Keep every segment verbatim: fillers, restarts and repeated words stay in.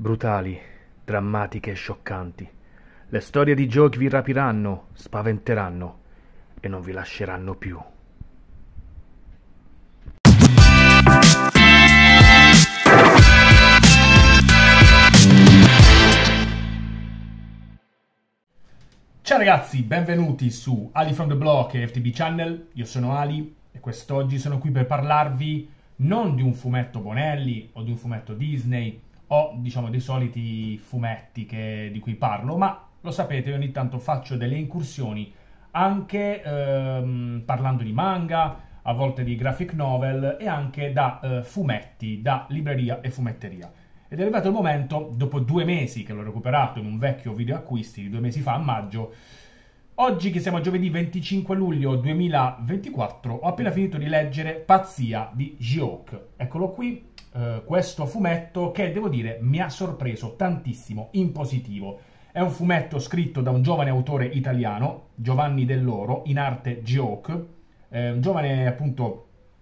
Brutali, drammatiche e scioccanti. Le storie di Joe che vi rapiranno, spaventeranno e non vi lasceranno più. Ciao ragazzi, benvenuti su Ali from the Block e F T B Channel. Io sono Ali e quest'oggi sono qui per parlarvi non di un fumetto Bonelli o di un fumetto Disney o diciamo dei soliti fumetti che, di cui parlo, ma lo sapete, io ogni tanto faccio delle incursioni anche ehm, parlando di manga, a volte di graphic novel e anche da eh, fumetti, da libreria e fumetteria. Ed è arrivato il momento, dopo due mesi che l'ho recuperato in un vecchio video acquisti di due mesi fa, a maggio, oggi che siamo a giovedì venticinque luglio duemilaventiquattro, ho appena finito di leggere Pazzia di Ji-Hook. Eccolo qui, eh, questo fumetto che, devo dire, mi ha sorpreso tantissimo, in positivo. È un fumetto scritto da un giovane autore italiano, Giovanni Dell'Oro, in arte Ji-Hook, eh, un giovane appunto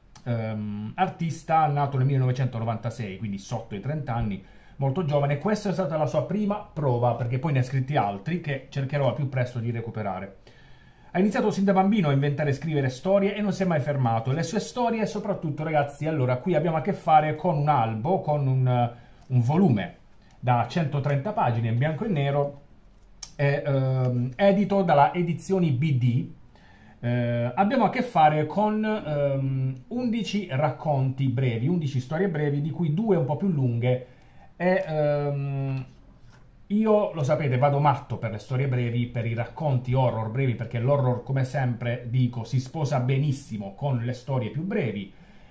Um, artista nato nel millenovecentonovantasei, quindi sotto i trenta anni, molto giovane. Questa è stata la sua prima prova, perché poi ne ha scritti altri che cercherò al più presto di recuperare. Ha iniziato sin da bambino a inventare e scrivere storie e non si è mai fermato. Le sue storie, soprattutto, ragazzi, allora qui abbiamo a che fare con un albo, con un, un volume da centotrenta pagine in bianco e nero, è, um, edito dalla Edizioni B D. Eh, abbiamo a che fare con um, undici racconti brevi, undici storie brevi, di cui due un po' più lunghe. E, um, io, lo sapete, vado matto per le storie brevi, per i racconti horror brevi, perché l'horror, come sempre dico, si sposa benissimo con le storie più brevi.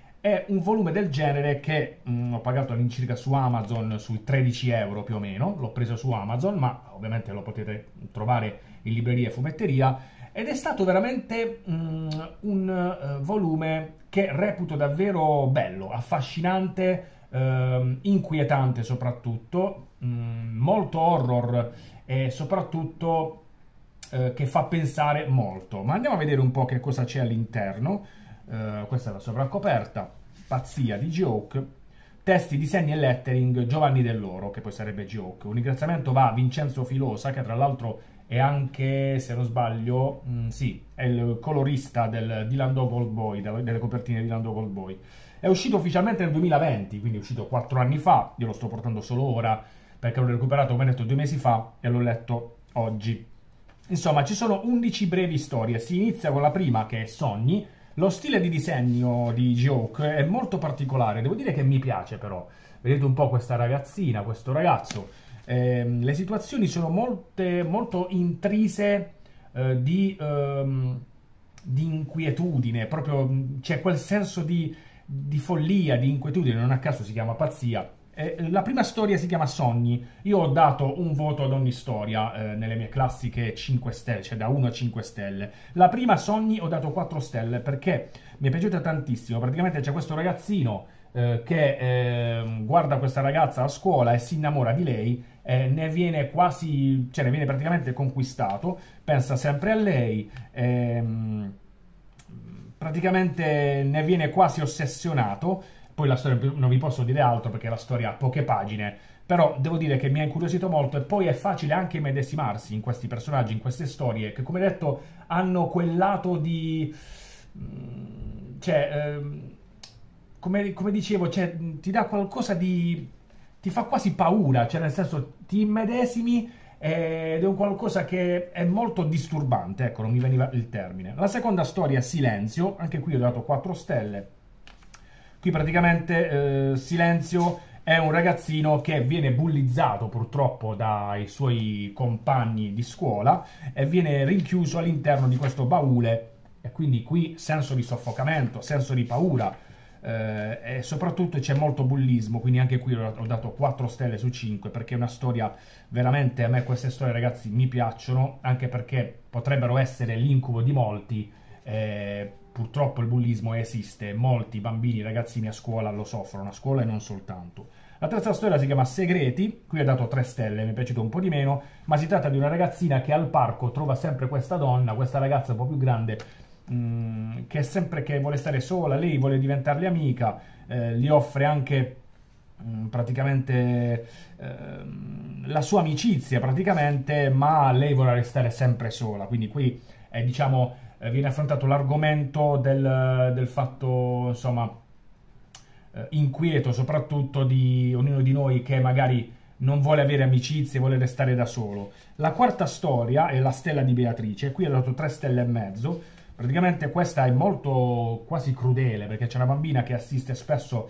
È un volume del genere che mh, ho pagato all'incirca su Amazon sui tredici euro più o meno. L'ho preso su Amazon, ma ovviamente lo potete trovare in libreria e fumetteria. Ed è stato veramente mm, un uh, volume che reputo davvero bello, affascinante, uh, inquietante soprattutto, mm, molto horror e soprattutto uh, che fa pensare molto. Ma andiamo a vedere un po' che cosa c'è all'interno. Uh, questa è la sovracoperta, Pazzia di Ji-Hook, testi, disegni e lettering Giovanni Dell'Oro, che poi sarebbe Ji-Hook. Un ringraziamento va a Vincenzo Filosa, che tra l'altro e anche, se non sbaglio, mh, sì, è il colorista del Dylan Dog Old Boy, delle copertine di Dylan Dog Old Boy. È uscito ufficialmente nel duemilaventi, quindi è uscito quattro anni fa. Io lo sto portando solo ora, perché l'ho recuperato, come detto, due mesi fa e l'ho letto oggi. Insomma, ci sono undici brevi storie. Si inizia con la prima, che è Sogni. Lo stile di disegno di Ji-Hook è molto particolare, devo dire che mi piace però. Vedete un po' questa ragazzina, questo ragazzo. Eh, le situazioni sono molte, molto intrise eh, di, ehm, di inquietudine, proprio c'è quel senso di, di follia, di inquietudine, non a caso si chiama Pazzia. Eh, la prima storia si chiama Sogni. Io ho dato un voto ad ogni storia eh, nelle mie classiche cinque stelle, cioè da uno a cinque stelle. La prima, Sogni, ho dato quattro stelle perché mi è piaciuta tantissimo. Praticamente c'è questo ragazzino eh, che eh, guarda questa ragazza a scuola e si innamora di lei. Eh, ne viene quasi, cioè ne viene praticamente conquistato, pensa sempre a lei, ehm, praticamente ne viene quasi ossessionato. Poi la storia non vi posso dire altro perché la storia ha poche pagine, però devo dire che mi ha incuriosito molto e poi è facile anche medesimarsi in questi personaggi, in queste storie che, come detto, hanno quel lato di, cioè, ehm, come, come dicevo, cioè, ti dà qualcosa di, ti fa quasi paura, cioè nel senso ti immedesimi ed è un qualcosa che è molto disturbante, ecco, non mi veniva il termine. La seconda storia, Silenzio, anche qui ho dato quattro stelle. Qui praticamente eh, Silenzio è un ragazzino che viene bullizzato purtroppo dai suoi compagni di scuola e viene rinchiuso all'interno di questo baule, e quindi qui senso di soffocamento, senso di paura, eh, e soprattutto c'è molto bullismo, quindi anche qui ho dato quattro stelle su cinque perché è una storia veramente, a me queste storie ragazzi mi piacciono, anche perché potrebbero essere l'incubo di molti. eh, Purtroppo il bullismo esiste, molti bambini, ragazzini a scuola lo soffrono, a scuola e non soltanto. La terza storia si chiama Segreti, qui ho dato tre stelle, mi è piaciuto un po' di meno, ma si tratta di una ragazzina che al parco trova sempre questa donna, questa ragazza un po' più grande, mh, che è sempre che vuole stare sola, lei vuole diventarle amica, eh, gli offre anche mh, praticamente ehm, la sua amicizia, praticamente, ma lei vuole restare sempre sola. Quindi qui, eh, diciamo, eh, viene affrontato l'argomento del, del fatto, insomma, eh, inquieto soprattutto di ognuno di noi che magari non vuole avere amicizie, vuole restare da solo. La quarta storia è La stella di Beatrice, qui ho dato tre stelle e mezzo. Praticamente questa è molto quasi crudele, perché c'è una bambina che assiste spesso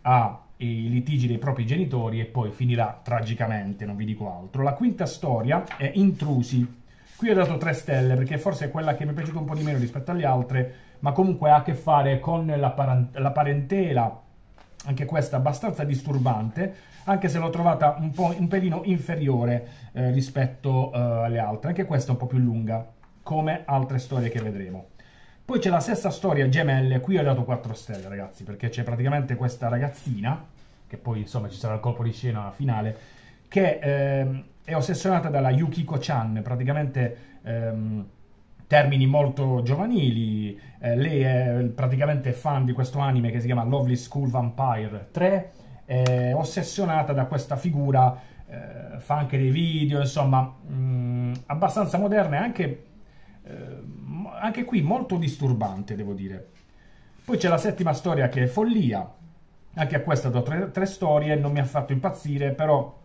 ai litigi dei propri genitori e poi finirà tragicamente, non vi dico altro. La quinta storia è Intrusi. Qui ho dato tre stelle perché forse è quella che mi è piaciuta un po' di meno rispetto alle altre, ma comunque ha a che fare con la, parent la parentela, anche questa abbastanza disturbante, anche se l'ho trovata un po' un pelino inferiore eh, rispetto eh, alle altre. Anche questa è un po' più lunga, come altre storie che vedremo. Poi c'è la sesta storia, Gemelle. Qui ho dato quattro stelle, ragazzi, perché c'è praticamente questa ragazzina, che poi insomma ci sarà il colpo di scena finale, che eh, è ossessionata dalla Yukiko-chan, praticamente ehm, termini molto giovanili. Eh, lei è praticamente fan di questo anime che si chiama Lovely School Vampire tre, è ossessionata da questa figura, eh, fa anche dei video, insomma, mh, abbastanza moderna e anche, eh, anche qui molto disturbante, devo dire. Poi c'è la settima storia che è Follia, anche a questa do tre, tre storie, non mi ha fatto impazzire, però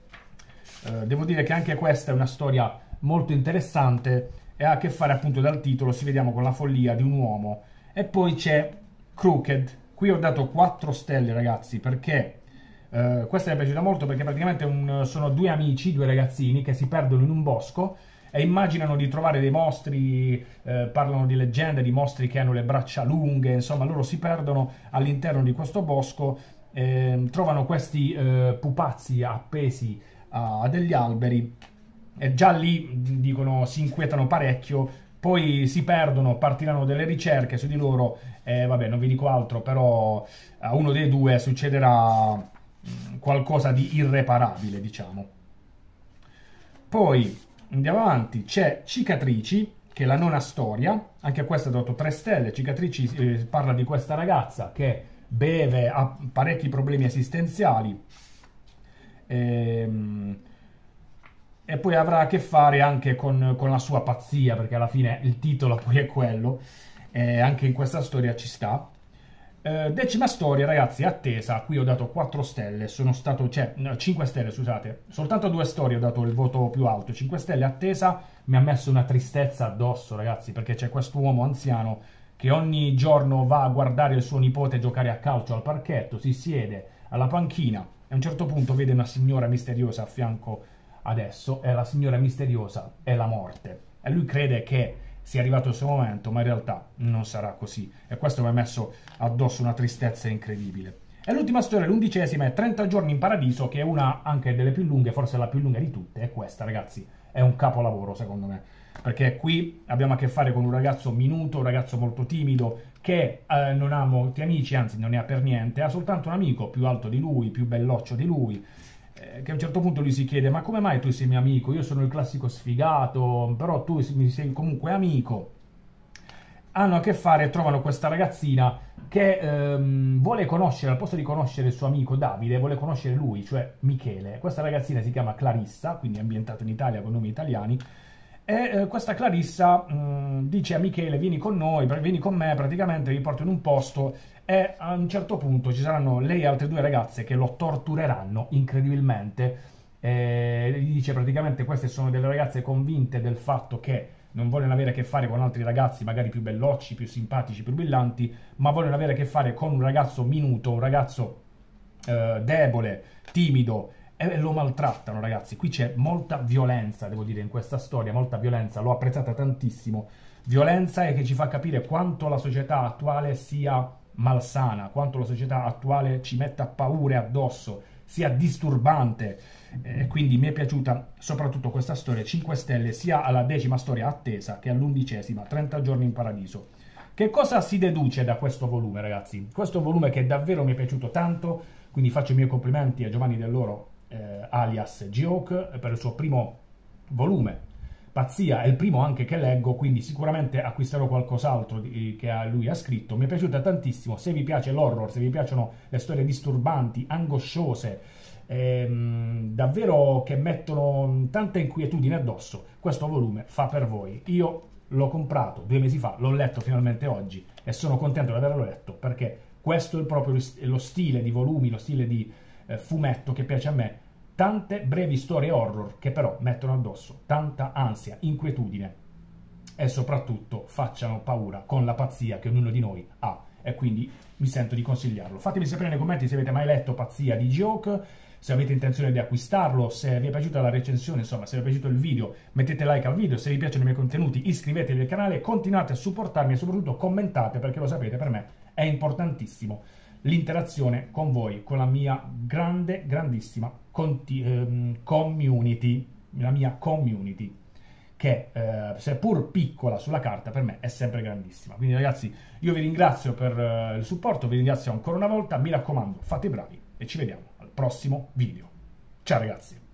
eh, devo dire che anche questa è una storia molto interessante e ha a che fare appunto dal titolo, si vediamo con la follia di un uomo. E poi c'è Crooked. Qui ho dato quattro stelle, ragazzi, perché eh, questa mi è piaciuta molto, perché praticamente un, sono due amici, due ragazzini che si perdono in un bosco e immaginano di trovare dei mostri, eh, parlano di leggende, di mostri che hanno le braccia lunghe, insomma loro si perdono all'interno di questo bosco, eh, trovano questi eh, pupazzi appesi a, a degli alberi e già lì, dicono, si inquietano parecchio. Poi si perdono, partiranno delle ricerche su di loro, e vabbè, non vi dico altro, però a uno dei due succederà qualcosa di irreparabile, diciamo. Poi andiamo avanti, c'è Cicatrici, che è la nona storia, anche questa ha dato tre stelle. Cicatrici eh, parla di questa ragazza che beve, ha parecchi problemi esistenziali, ehm... e poi avrà a che fare anche con, con la sua pazzia, perché alla fine il titolo poi è quello, e anche in questa storia ci sta. Eh, decima storia, ragazzi, Attesa. Qui ho dato quattro stelle, sono stato, cioè, no, cinque stelle, scusate. Soltanto due storie ho dato il voto più alto, cinque stelle. Attesa mi ha messo una tristezza addosso, ragazzi, perché c'è quest'uomo anziano che ogni giorno va a guardare il suo nipote giocare a calcio al parchetto, si siede alla panchina e a un certo punto vede una signora misteriosa a fianco. Adesso è la signora misteriosa, è la morte, e lui crede che sia arrivato il suo momento, ma in realtà non sarà così, e questo mi ha messo addosso una tristezza incredibile. E l'ultima storia, l'undicesima, è trenta giorni in paradiso, che è una anche delle più lunghe, forse la più lunga di tutte, e questa, ragazzi, è un capolavoro secondo me, perché qui abbiamo a che fare con un ragazzo minuto, un ragazzo molto timido, che eh, non ha molti amici, anzi non ne ha per niente, ha soltanto un amico più alto di lui, più belloccio di lui, che a un certo punto lui si chiede: ma come mai tu sei mio amico? Io sono il classico sfigato, però tu mi sei comunque amico. Hanno a che fare, trovano questa ragazzina che ehm, vuole conoscere, al posto di conoscere il suo amico Davide, vuole conoscere lui, cioè Michele. Questa ragazzina si chiama Clarissa, quindi è ambientata in Italia con nomi italiani, e eh, questa Clarissa mh, dice a Michele: vieni con noi, vieni con me, praticamente vi porto in un posto, e a un certo punto ci saranno lei e altre due ragazze che lo tortureranno incredibilmente. E gli dice praticamente: queste sono delle ragazze convinte del fatto che non vogliono avere a che fare con altri ragazzi magari più bellocci, più simpatici, più brillanti, ma vogliono avere a che fare con un ragazzo minuto, un ragazzo eh, debole, timido, e lo maltrattano, ragazzi. Qui c'è molta violenza, devo dire, in questa storia, molta violenza, l'ho apprezzata tantissimo. Violenza e che ci fa capire quanto la società attuale sia malsana, quanto la società attuale ci metta paure addosso, sia disturbante, e eh, quindi mi è piaciuta soprattutto questa storia, cinque stelle, sia alla decima storia Attesa che all'undicesima, trenta giorni in paradiso. Che cosa si deduce da questo volume, ragazzi? Questo volume che davvero mi è piaciuto tanto, quindi faccio i miei complimenti a Giovanni Dell'Oro, eh, alias Geoke, per il suo primo volume. Pazzia è il primo anche che leggo, quindi sicuramente acquisterò qualcos'altro che lui ha scritto. Mi è piaciuta tantissimo. Se vi piace l'horror, se vi piacciono le storie disturbanti, angosciose, ehm, davvero che mettono tanta inquietudine addosso, questo volume fa per voi. Io l'ho comprato due mesi fa, l'ho letto finalmente oggi e sono contento di averlo letto, perché questo è proprio lo stile di volumi, lo stile di eh, fumetto che piace a me. Tante brevi storie horror che però mettono addosso tanta ansia, inquietudine e soprattutto facciano paura con la pazzia che ognuno di noi ha, e quindi mi sento di consigliarlo. Fatemi sapere nei commenti se avete mai letto Pazzia di Geoch, se avete intenzione di acquistarlo, se vi è piaciuta la recensione, insomma, se vi è piaciuto il video mettete like al video, se vi piacciono i miei contenuti iscrivetevi al canale, continuate a supportarmi e soprattutto commentate, perché lo sapete, per me è importantissimo l'interazione con voi, con la mia grande, grandissima ehm, community, la mia community, che eh, seppur piccola sulla carta per me è sempre grandissima. Quindi ragazzi, io vi ringrazio per eh, il supporto, vi ringrazio ancora una volta, mi raccomando, fate i bravi e ci vediamo al prossimo video. Ciao ragazzi!